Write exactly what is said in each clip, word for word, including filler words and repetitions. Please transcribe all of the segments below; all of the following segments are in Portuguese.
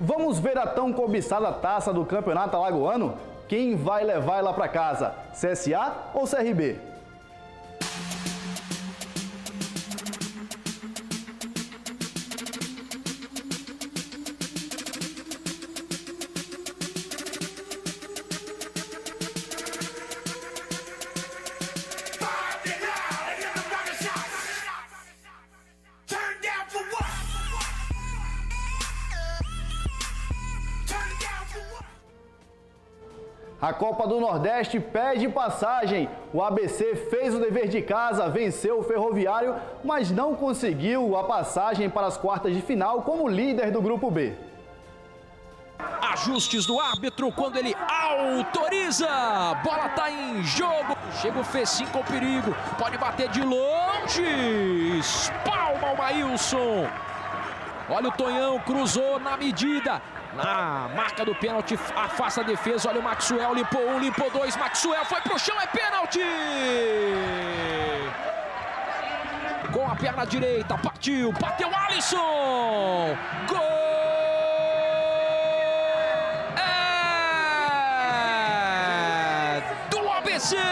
Vamos ver a tão cobiçada taça do Campeonato Alagoano? Quem vai levar ela para casa? C S A ou C R B? A Copa do Nordeste pede passagem. O A B C fez o dever de casa, venceu o Ferroviário, mas não conseguiu a passagem para as quartas de final como líder do Grupo B. Ajustes do árbitro quando ele autoriza. Bola tá em jogo. Chega o Fecim com perigo. Pode bater de longe. Espalma o Maílson. Olha o Tonhão, cruzou na medida. Na marca do pênalti, afasta a defesa. Olha o Maxwell, limpou um, limpou dois. Maxwell foi pro chão, é pênalti! Com a perna direita, partiu, bateu Alisson! Gol! É do A B C!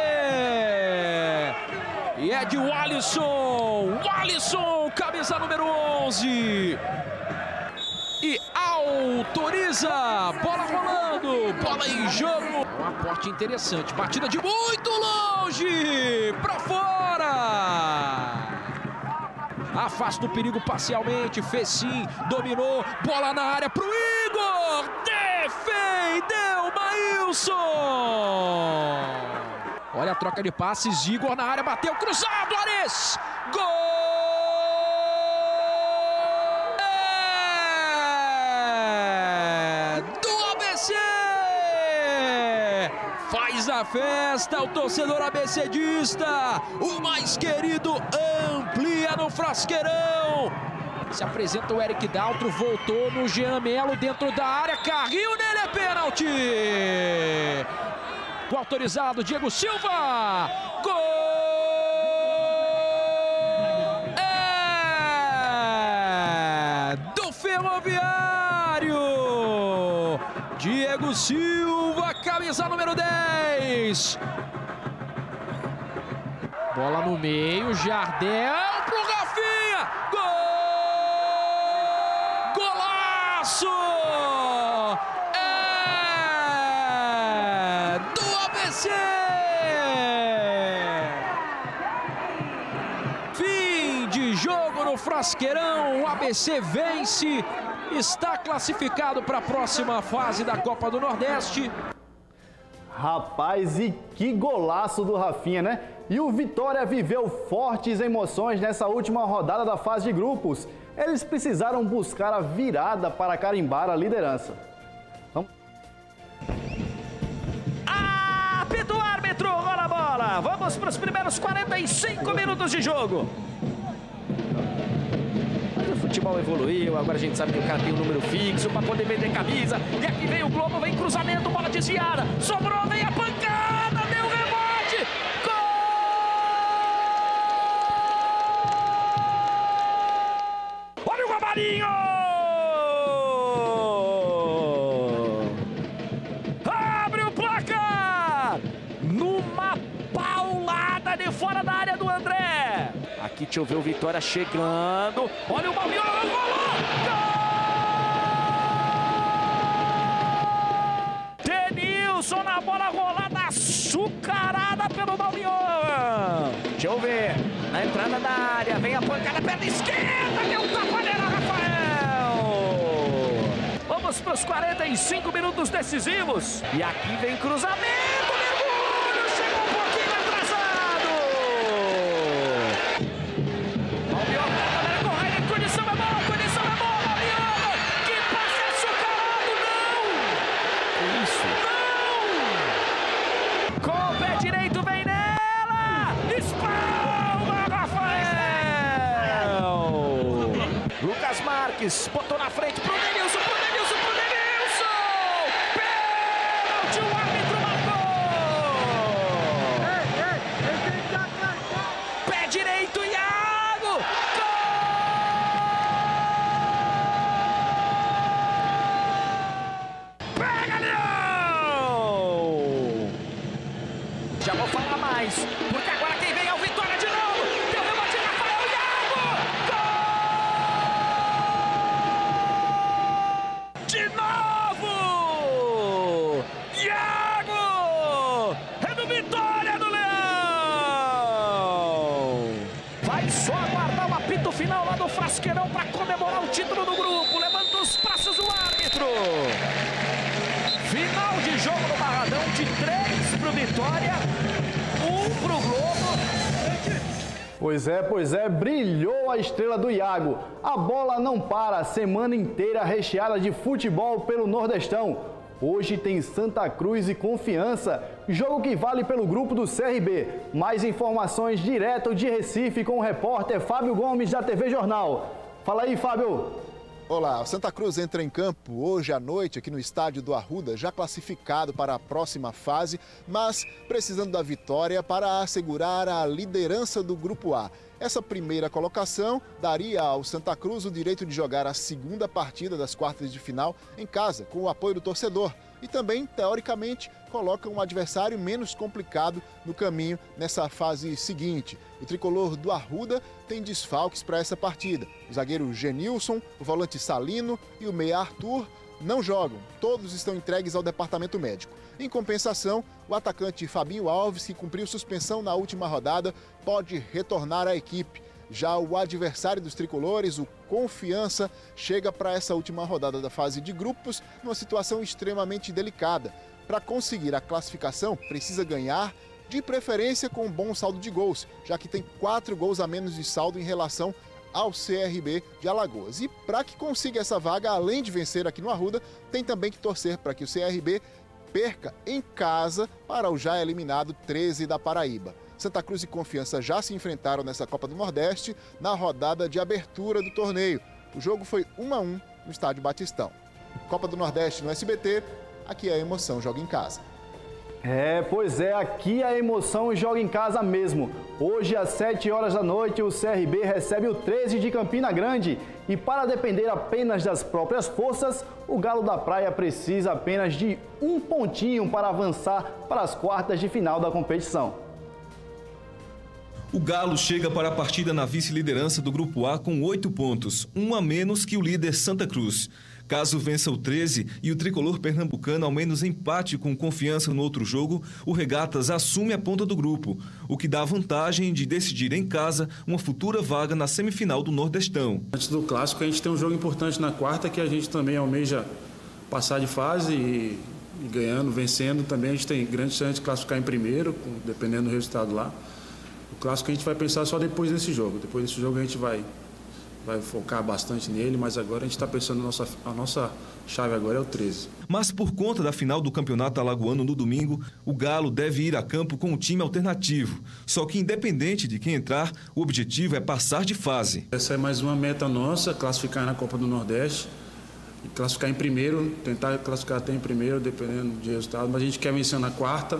E é de Alisson! Alisson, camisa número onze! E autoriza, bola rolando, bola em jogo. Um aporte interessante, batida de muito longe, para fora. Afasta o perigo parcialmente, Fecim dominou, bola na área pro Igor. Defendeu Maílson. Olha a troca de passes, Igor na área, bateu, cruzado, Ares. Gol! Faz a festa, o torcedor abecedista, o mais querido, amplia no Frasqueirão. Se apresenta o Eric Daltro, voltou no Jean Melo dentro da área, carrinho nele, é pênalti. O autorizado, Diego Silva, gol! É do Ferroviário, Diego Silva, camisa número dez. Bola no meio, Jardel pro Rafinha. Gol! Golaço! É do A B C! Fim de jogo no Frasqueirão. O A B C vence. Está classificado para a próxima fase da Copa do Nordeste. Rapaz, e que golaço do Rafinha, né? E o Vitória viveu fortes emoções nessa última rodada da fase de grupos. Eles precisaram buscar a virada para carimbar a liderança. Vamos. Apita o árbitro, rola a bola. Vamos para os primeiros quarenta e cinco minutos de jogo. O futebol evoluiu, agora a gente sabe que o cara tem um número fixo para poder vender camisa. E aqui vem o Globo, vem cruzamento, bola desviada, sobrou, vem a pancada, deu rebote, gol! Olha o Romarinho! Abre o placar! Numa paulada de fora da área do André. Aqui deixa eu ver o Vitória chegando. Olha o Balbino, rolou! Gol! Denilson na bola rolada, açucarada pelo Balbino. Deixa eu ver. Na entrada da área, vem a pancada, perna esquerda, deu um tapa nele, Rafael! Vamos para os quarenta e cinco minutos decisivos. E aqui vem cruzamento, mergulho, chegou um pouquinho atrasado. Lucas Marques botou na frente pro Denilson, pro Denilson, pro Denilson! Pênalti, o árbitro marcou! Pé direito, Iago! Gol! mais, porque agora quem vem é o Vitória de novo. Deu rebote, Rafael Iago! Gol! De novo! Iago! É do Vitória do Leão! Vai só aguardar o apito final lá do Frasqueirão para comemorar o título do grupo. Levanta os braços o árbitro. Final de jogo no Barradão, de três pro Vitória, um pro Globo. Pois é, pois é, brilhou a estrela do Iago. A bola não para, a semana inteira recheada de futebol pelo Nordestão. Hoje tem Santa Cruz e Confiança, jogo que vale pelo grupo do C R B. Mais informações direto de Recife com o repórter Fábio Gomes da T V Jornal. Fala aí, Fábio. Olá, o Santa Cruz entra em campo hoje à noite aqui no estádio do Arruda, já classificado para a próxima fase, mas precisando da vitória para assegurar a liderança do Grupo A. Essa primeira colocação daria ao Santa Cruz o direito de jogar a segunda partida das quartas de final em casa, com o apoio do torcedor. E também, teoricamente, coloca um adversário menos complicado no caminho nessa fase seguinte. O tricolor do Arruda tem desfalques para essa partida. O zagueiro Genilson, o volante Salino e o meia Arthur não jogam. Todos estão entregues ao departamento médico. Em compensação, o atacante Fabinho Alves, que cumpriu suspensão na última rodada, pode retornar à equipe. Já o adversário dos tricolores, o Confiança, chega para essa última rodada da fase de grupos numa situação extremamente delicada. Para conseguir a classificação, precisa ganhar, de preferência com um bom saldo de gols, já que tem quatro gols a menos de saldo em relação ao C R B de Alagoas. E para que consiga essa vaga, além de vencer aqui no Arruda, tem também que torcer para que o C R B perca em casa para o já eliminado treze da Paraíba. Santa Cruz e Confiança já se enfrentaram nessa Copa do Nordeste na rodada de abertura do torneio. O jogo foi um a um no estádio Batistão. Copa do Nordeste no S B T, aqui a emoção joga em casa. É, pois é, aqui a emoção joga em casa mesmo. Hoje, às sete horas da noite, o C R B recebe o treze de Campina Grande. E para depender apenas das próprias forças, o Galo da Praia precisa apenas de um pontinho para avançar para as quartas de final da competição. O Galo chega para a partida na vice-liderança do Grupo A com oito pontos, um a menos que o líder Santa Cruz. Caso vença o treze e o tricolor pernambucano ao menos empate com Confiança no outro jogo, o Regatas assume a ponta do grupo, o que dá a vantagem de decidir em casa uma futura vaga na semifinal do Nordestão. Antes do clássico, a gente tem um jogo importante na quarta, que a gente também almeja passar de fase e, e ganhando, vencendo. Também a gente tem grande chance de classificar em primeiro, dependendo do resultado lá. O clássico a gente vai pensar só depois desse jogo. Depois desse jogo a gente vai... vai focar bastante nele, mas agora a gente está pensando, a nossa, a nossa chave agora é o treze. Mas por conta da final do Campeonato Alagoano no domingo, o Galo deve ir a campo com um time alternativo. Só que independente de quem entrar, o objetivo é passar de fase. Essa é mais uma meta nossa, classificar na Copa do Nordeste. E classificar em primeiro, tentar classificar até em primeiro, dependendo de resultado. Mas a gente quer vencer na quarta.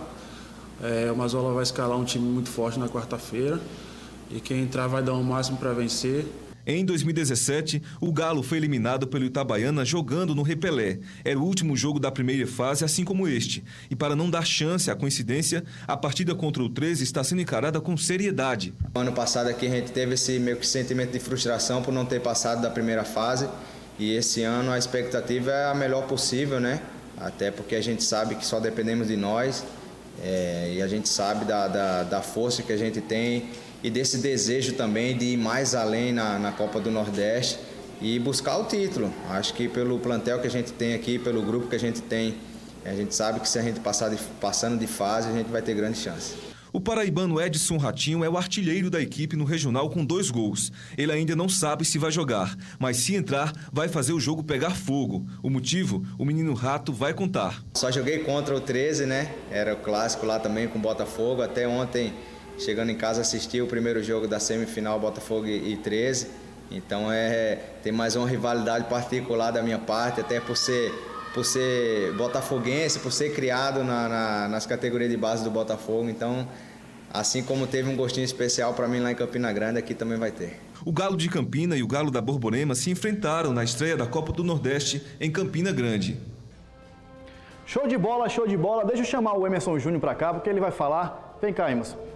É, o Mazola vai escalar um time muito forte na quarta-feira. E quem entrar vai dar o máximo para vencer. Em dois mil e dezessete, o Galo foi eliminado pelo Itabaiana jogando no Repelé. Era o último jogo da primeira fase, assim como este. E para não dar chance à coincidência, a partida contra o treze está sendo encarada com seriedade. Ano passado aqui a gente teve esse meio que sentimento de frustração por não ter passado da primeira fase. E esse ano a expectativa é a melhor possível, né? Até porque a gente sabe que só dependemos de nós. É, e a gente sabe da, da, da força que a gente tem e desse desejo também de ir mais além na, na Copa do Nordeste e buscar o título. Acho que pelo plantel que a gente tem aqui, pelo grupo que a gente tem, a gente sabe que se a gente passar de, passando de fase, a gente vai ter grande chance. O paraibano Edson Ratinho é o artilheiro da equipe no regional com dois gols. Ele ainda não sabe se vai jogar, mas se entrar, vai fazer o jogo pegar fogo. O motivo, o menino Rato vai contar. Só joguei contra o treze, né? Era o clássico lá também com o Botafogo. Até ontem, chegando em casa, assisti o primeiro jogo da semifinal Botafogo e treze. Então é, tem mais uma rivalidade particular da minha parte, até por ser... por ser botafoguense, por ser criado na, na, nas categorias de base do Botafogo. Então, assim como teve um gostinho especial para mim lá em Campina Grande, aqui também vai ter. O Galo de Campina e o Galo da Borborema se enfrentaram na estreia da Copa do Nordeste em Campina Grande. Show de bola, show de bola. Deixa eu chamar o Emerson Júnior para cá, porque ele vai falar. Vem cá, Emerson.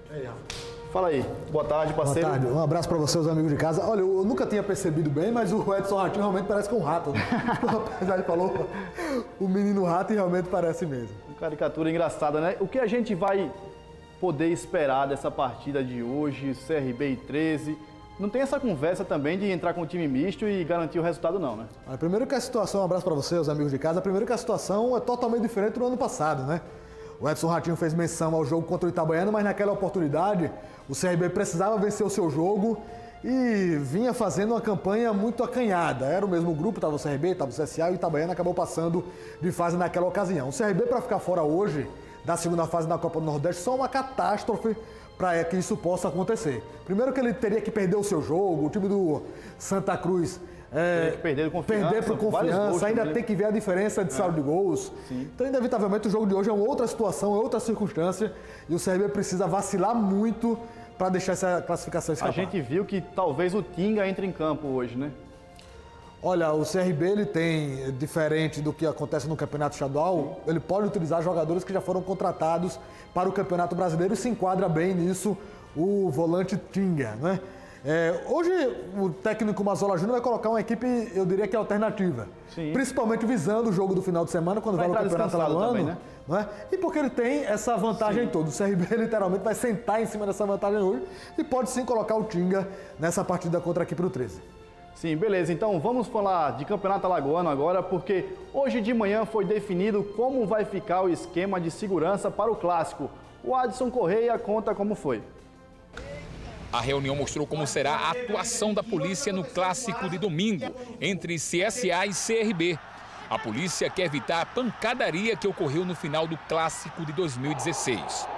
Fala aí, boa tarde, parceiro. Boa tarde, um abraço para vocês, amigos de casa. Olha, eu nunca tinha percebido bem, mas o Edson Ratinho realmente parece com um rato. O rapaz falou, o menino rato, e realmente parece mesmo. Caricatura engraçada, né? O que a gente vai poder esperar dessa partida de hoje, C R B e treze? Não tem essa conversa também de entrar com o time misto e garantir o resultado não, né? Olha, primeiro que a situação, um abraço para vocês, amigos de casa, primeiro que a situação é totalmente diferente do ano passado, né? O Edson Ratinho fez menção ao jogo contra o Itabaiana, mas naquela oportunidade o C R B precisava vencer o seu jogo e vinha fazendo uma campanha muito acanhada. Era o mesmo grupo, estava o C R B, estava o C S A e o Itabaiana acabou passando de fase naquela ocasião. O C R B, para ficar fora hoje da segunda fase da Copa do Nordeste, só uma catástrofe para que isso possa acontecer. Primeiro que ele teria que perder o seu jogo, o time do Santa Cruz É, que perder confiança, perder por confiança, ainda tem que ver a diferença de saldo é. de gols. Sim. Então, inevitavelmente, o jogo de hoje é uma outra situação, é outra circunstância e o C R B precisa vacilar muito para deixar essa classificação escapar. A gente viu que talvez o Tinga entre em campo hoje, né? Olha, o C R B ele tem, diferente do que acontece no Campeonato Estadual, ele pode utilizar jogadores que já foram contratados para o Campeonato Brasileiro e se enquadra bem nisso o volante Tinga, né? É, hoje o técnico Mazola Júnior vai colocar uma equipe, eu diria que alternativa. Sim. Principalmente visando o jogo do final de semana, quando vai, vai no Campeonato Alagoano. Também, né? Não é? E porque ele tem essa vantagem sim. toda. O C R B literalmente vai sentar em cima dessa vantagem hoje e pode sim colocar o Tinga nessa partida contra a equipe do treze. Sim, beleza. Então vamos falar de Campeonato Alagoano agora, porque hoje de manhã foi definido como vai ficar o esquema de segurança para o Clássico. O Adson Correia conta como foi. A reunião mostrou como será a atuação da polícia no clássico de domingo, entre C S A e C R B. A polícia quer evitar a pancadaria que ocorreu no final do clássico de dois mil e dezesseis.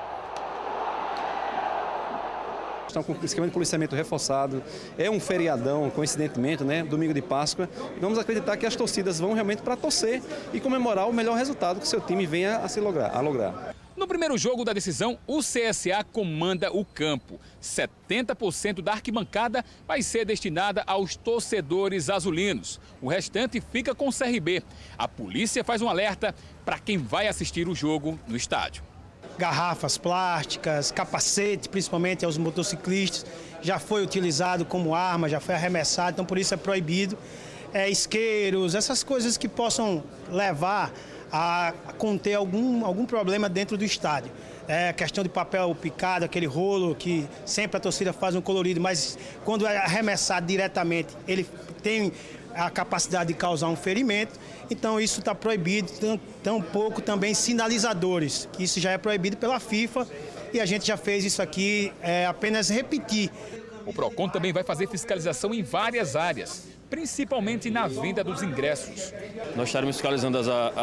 Estão com o esquema de policiamento reforçado, é um feriadão, coincidentemente, né, domingo de Páscoa. E vamos acreditar que as torcidas vão realmente para torcer e comemorar o melhor resultado que seu time venha a se lograr, a lograr. No primeiro jogo da decisão, o C S A comanda o campo. setenta por cento da arquibancada vai ser destinada aos torcedores azulinos. O restante fica com o C R B. A polícia faz um alerta para quem vai assistir o jogo no estádio. Garrafas plásticas, capacete, principalmente aos motociclistas, já foi utilizado como arma, já foi arremessado, então por isso é proibido. É, isqueiros, essas coisas que possam levar a conter algum, algum problema dentro do estádio. É questão de papel picado, aquele rolo que sempre a torcida faz um colorido, mas quando é arremessado diretamente, ele tem a capacidade de causar um ferimento, então isso está proibido, tão, tão pouco também sinalizadores, que isso já é proibido pela FIFA e a gente já fez isso aqui, é apenas repetir. O PROCON também vai fazer fiscalização em várias áreas, principalmente na venda dos ingressos. Nós estaremos fiscalizando as,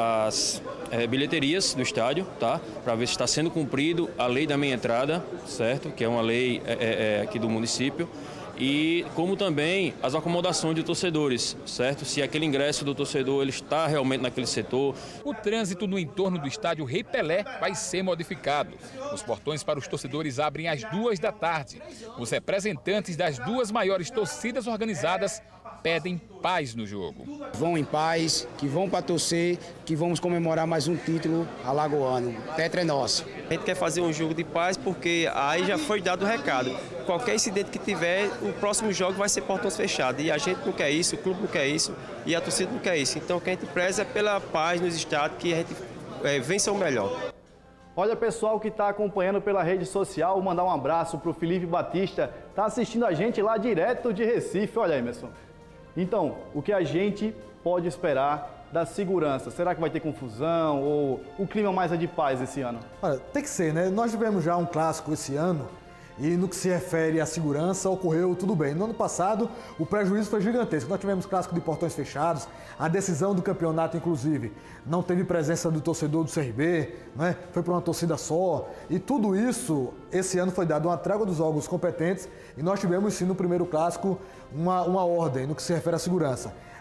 as é, bilheterias do estádio, tá? Para ver se está sendo cumprido a lei da meia entrada, certo? Que é uma lei é, é, aqui do município. E como também as acomodações de torcedores, certo? Se aquele ingresso do torcedor ele está realmente naquele setor. O trânsito no entorno do estádio Rei Pelé vai ser modificado. Os portões para os torcedores abrem às duas da tarde. Os representantes das duas maiores torcidas organizadas pedem paz no jogo. Vão em paz, que vão para torcer, que vamos comemorar mais um título alagoano. Tetra é nosso. A gente quer fazer um jogo de paz porque aí já foi dado o recado. Qualquer incidente que tiver, o próximo jogo vai ser portões fechados. E a gente não quer isso, o clube não quer isso e a torcida não quer isso. Então o que a gente preza é pela paz nos estádios, que a gente é, vença o melhor. Olha, pessoal que está acompanhando pela rede social, mandar um abraço para o Felipe Batista. Está assistindo a gente lá direto de Recife. Olha aí, Emerson. Então, o que a gente pode esperar da segurança? Será que vai ter confusão ou o clima mais é de paz esse ano? Olha, tem que ser, né? Nós tivemos já um clássico esse ano e no que se refere à segurança ocorreu tudo bem. No ano passado, o prejuízo foi gigantesco. Nós tivemos clássico de portões fechados, a decisão do campeonato, inclusive, não teve presença do torcedor do C R B, né? Foi para uma torcida só. E tudo isso, esse ano foi dado uma trégua dos órgãos competentes e nós tivemos sim no primeiro clássico uma, uma ordem no que se refere à segurança.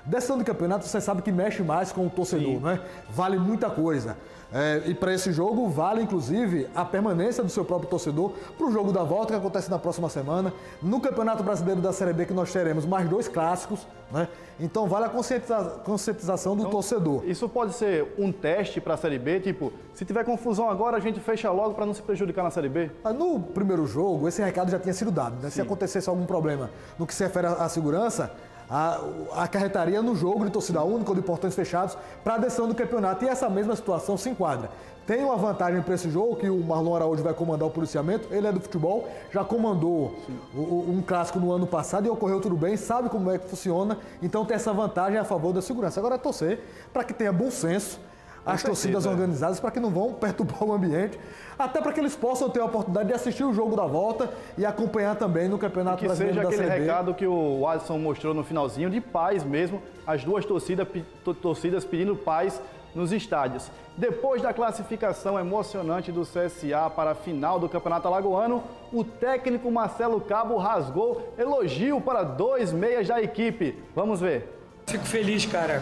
Decisão de campeonato, você sabe que mexe mais com o torcedor, Sim. não é? Vale muita coisa. É, e para esse jogo, vale inclusive a permanência do seu próprio torcedor para o jogo da volta que acontece na próxima semana. No Campeonato Brasileiro da Série B, que nós teremos mais dois clássicos, né? Então vale a conscientiza- conscientização do então, torcedor. Isso pode ser um teste para a Série B, tipo, se tiver confusão agora, a gente fecha logo para não se prejudicar na Série B? No primeiro jogo, esse recado já tinha sido dado, né? Se acontecesse algum problema no que se refere à segurança, a, acarretaria no jogo de torcida única ou de portões fechados para a decisão do campeonato. E essa mesma situação se enquadra. Tem uma vantagem para esse jogo, que o Marlon Araújo vai comandar o policiamento, ele é do futebol, já comandou o, um clássico no ano passado e ocorreu tudo bem, sabe como é que funciona, então tem essa vantagem a favor da segurança. Agora é torcer para que tenha bom senso, as torcidas organizadas, para que não vão perturbar o ambiente, até para que eles possam ter a oportunidade de assistir o jogo da volta e acompanhar também no Campeonato Brasileiro da Série B. Que seja aquele recado que o Alisson mostrou no finalzinho, de paz mesmo, as duas torcidas, torcidas pedindo paz nos estádios. Depois da classificação emocionante do C S A para a final do Campeonato Alagoano, o técnico Marcelo Cabo rasgou elogio para dois meias da equipe. Vamos ver. Fico feliz, cara,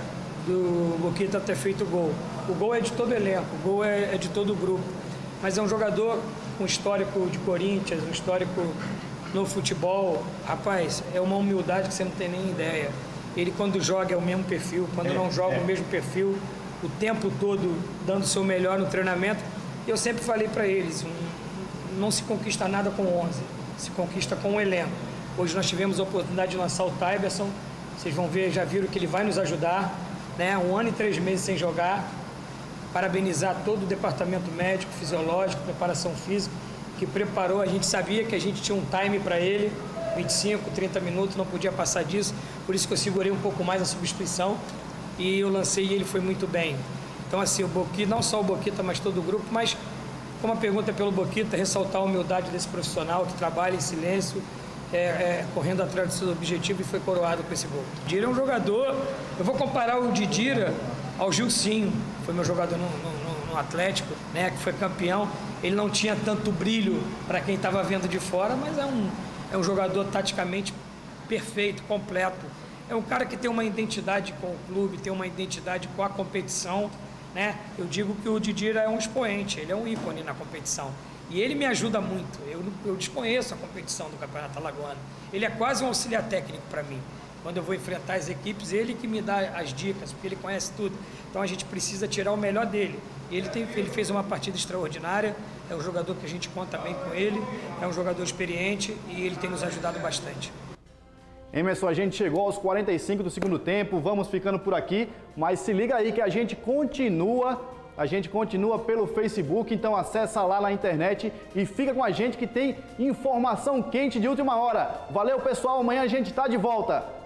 do Boquita ter feito o gol. O gol é de todo o elenco, o gol é, é de todo o grupo. Mas é um jogador com histórico de Corinthians, um histórico no futebol. Rapaz, é uma humildade que você não tem nem ideia. Ele, quando joga, é o mesmo perfil, quando é, não joga, é o mesmo perfil. O tempo todo dando o seu melhor no treinamento. Eu sempre falei para eles, um, não se conquista nada com onze, se conquista com o elenco. Hoje nós tivemos a oportunidade de lançar o Tyberson, vocês vão ver, já viram que ele vai nos ajudar, né? Um ano e três meses sem jogar. Parabenizar todo o departamento médico, fisiológico, preparação física, que preparou, a gente sabia que a gente tinha um time para ele, vinte e cinco, trinta minutos, não podia passar disso, por isso que eu segurei um pouco mais a substituição. E eu lancei e ele foi muito bem. Então, assim, o Boquita, não só o Boquita, mas todo o grupo, mas, como a pergunta é pelo Boquita, ressaltar a humildade desse profissional que trabalha em silêncio, é, é, correndo atrás do seu objetivo e foi coroado com esse gol. O Didira é um jogador, eu vou comparar o Didira ao Gilcinho, foi meu jogador no, no, no Atlético, né, que foi campeão. Ele não tinha tanto brilho para quem estava vendo de fora, mas é um, é um jogador taticamente perfeito, completo. É um cara que tem uma identidade com o clube, tem uma identidade com a competição, né? Eu digo que o Didira é um expoente, ele é um ícone na competição. E ele me ajuda muito. Eu, eu desconheço a competição do Campeonato Alagoano. Ele é quase um auxiliar técnico para mim. Quando eu vou enfrentar as equipes, ele que me dá as dicas, porque ele conhece tudo. Então a gente precisa tirar o melhor dele. Ele, tem, ele fez uma partida extraordinária, é um jogador que a gente conta bem com ele, é um jogador experiente e ele tem nos ajudado bastante. Emerson, a gente chegou aos quarenta e cinco do segundo tempo, vamos ficando por aqui, mas se liga aí que a gente continua, a gente continua pelo Facebook, então acessa lá na internet e fica com a gente que tem informação quente de última hora. Valeu, pessoal, amanhã a gente tá de volta.